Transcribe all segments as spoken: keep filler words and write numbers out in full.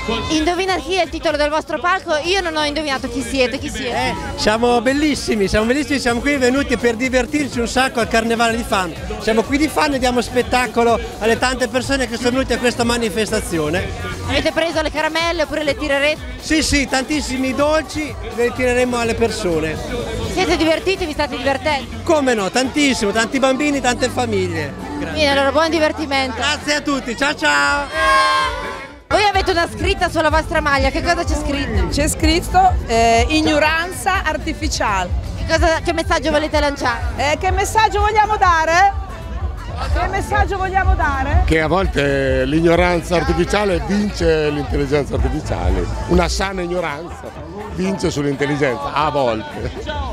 Indovina chi è il titolo del vostro palco? Io non ho indovinato chi siete, chi siete? Eh, siamo bellissimi, siamo bellissimi, siamo qui venuti per divertirci un sacco al Carnevale di Fano. Siamo qui di Fano e diamo spettacolo alle tante persone che sono venute a questa manifestazione. Avete preso le caramelle oppure le tirerete? Sì, sì, tantissimi dolci le tireremo alle persone. Siete divertiti? Vi state divertendo? Come no, tantissimo, tanti bambini, tante famiglie. Grazie. Bene, allora buon divertimento. Grazie a tutti, ciao ciao! Voi avete una scritta sulla vostra maglia, che cosa c'è scritto? C'è scritto eh, ignoranza artificiale. Che, cosa, che messaggio volete lanciare? Eh, che messaggio vogliamo dare? Che messaggio vogliamo dare? Che a volte l'ignoranza artificiale vince l'intelligenza artificiale. Una sana ignoranza vince sull'intelligenza, a volte.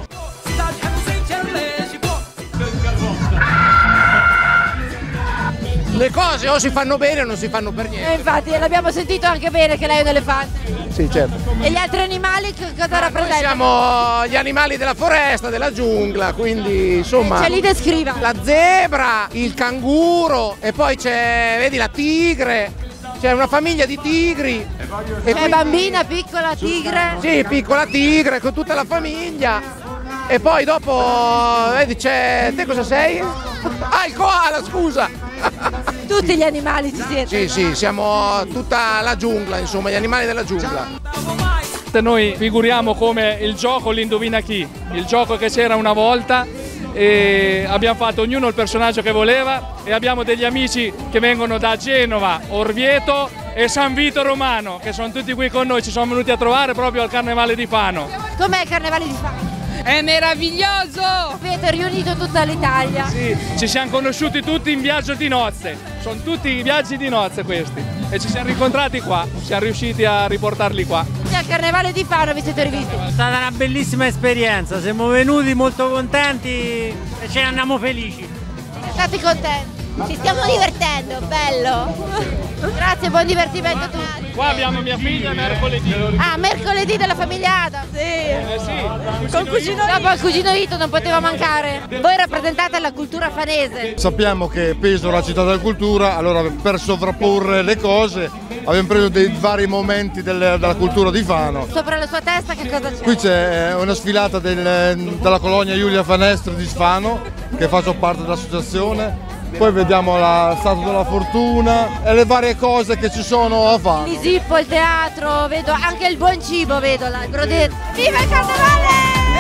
Le cose o si fanno bene o non si fanno per niente. Eh, infatti, l'abbiamo sentito anche bene che lei è un elefante. Sì, certo. E gli altri animali che cosa rappresentano? Noi siamo gli animali della foresta, della giungla, quindi insomma... Ce li descriva. La zebra, il canguro e poi c'è, vedi, la tigre. C'è una famiglia di tigri. C'è quindi... bambina, piccola, tigre. Sì, piccola tigre con tutta la famiglia. E poi dopo, vedi, c'è... Te cosa sei? Ah, il koala, scusa! Tutti gli animali ci siete? Sì, sì, siamo tutta la giungla, insomma, gli animali della giungla. Noi figuriamo come il gioco l'indovina chi, il gioco che c'era una volta e abbiamo fatto ognuno il personaggio che voleva e abbiamo degli amici che vengono da Genova, Orvieto e San Vito Romano, che sono tutti qui con noi, ci sono venuti a trovare proprio al Carnevale di Fano. Com'è il Carnevale di Fano? È meraviglioso! Avete riunito tutta l'Italia. Sì, ci siamo conosciuti tutti in viaggio di nozze, sono tutti i viaggi di nozze questi e ci siamo rincontrati qua, siamo riusciti a riportarli qua. Al Carnevale di Fano vi siete rivisti? È stata una bellissima esperienza, siamo venuti molto contenti e ce ne andiamo felici. State contenti? Ci stiamo divertendo, bello! Grazie, buon divertimento a tutti. Qua abbiamo mia figlia mercoledì. Ah, mercoledì della famiglia Adam. Sì. Eh sì. Con cugino Ito. Dopo il cugino Ito non poteva mancare. Voi rappresentate la cultura fanese. Sappiamo che Pesaro è la città della cultura, allora per sovrapporre le cose abbiamo preso dei vari momenti del, della cultura di Fano. Sopra la sua testa che cosa c'è? Qui c'è una sfilata del, della colonia Giulia Fanestri di Fano, che faccio parte dell'associazione. Poi vediamo la Statua della Fortuna e le varie cose che ci sono a Fano. Il zippo, il teatro, vedo anche il buon cibo, vedo là, il brodet. Viva il Carnevale!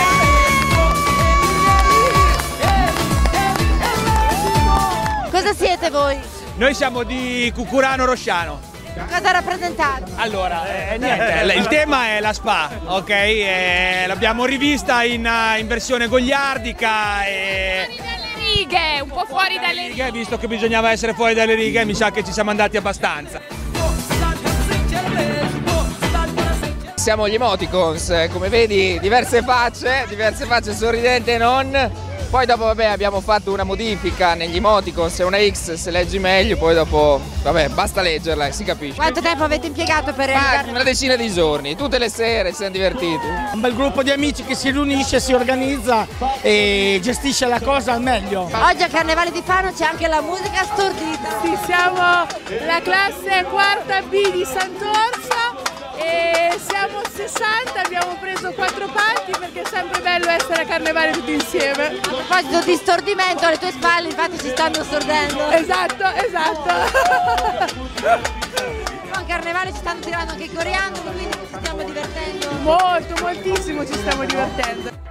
Cosa siete voi? Noi siamo di Cucurano Rosciano. Cosa rappresentate? Allora, eh, niente, il tema è la Spa, ok? Eh, l'abbiamo rivista in, in versione goliardica e... righe, un po' fuori dalle righe. Visto che bisognava essere fuori dalle righe, mi sa che ci siamo andati abbastanza. Siamo gli emoticons, come vedi diverse facce, diverse facce sorridenti e non. Poi dopo vabbè abbiamo fatto una modifica negli emoticons, se una X se leggi meglio, poi dopo vabbè basta leggerla e si capisce. Quanto tempo avete impiegato per realizzare? Una decina di giorni, tutte le sere ci siamo divertiti. Un bel gruppo di amici che si riunisce, si organizza e gestisce la cosa al meglio. Oggi al Carnevale di Fano c'è anche la musica stordita. Sì, siamo la classe quarta B di Sant'Orso e siamo sessanta, abbiamo preso quattro palchi perché è sempre bello essere a Carnevale tutti insieme. A proposito di stordimento, alle tue spalle infatti ci stanno stordendo. Esatto, esatto. Al Carnevale ci stanno tirando anche i coriandoli, quindi ci stiamo divertendo. Molto, moltissimo ci stiamo divertendo.